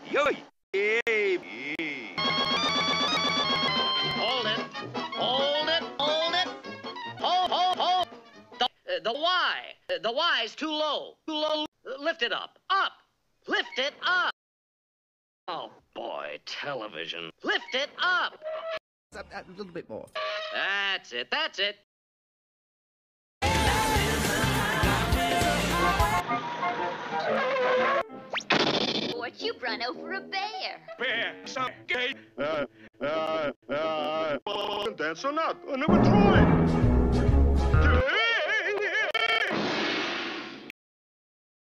Yo, yeah. Hold it. Hold it. Hold it. Hold, hold, hold. The Y. The Y's too low. Too low. Lift it up. Up. Lift it up. Oh, boy, television. Lift it up. A little bit more. That's it. That's it. Mort, you've run over a bear. Bear, some gay. Dance or not? I never tried.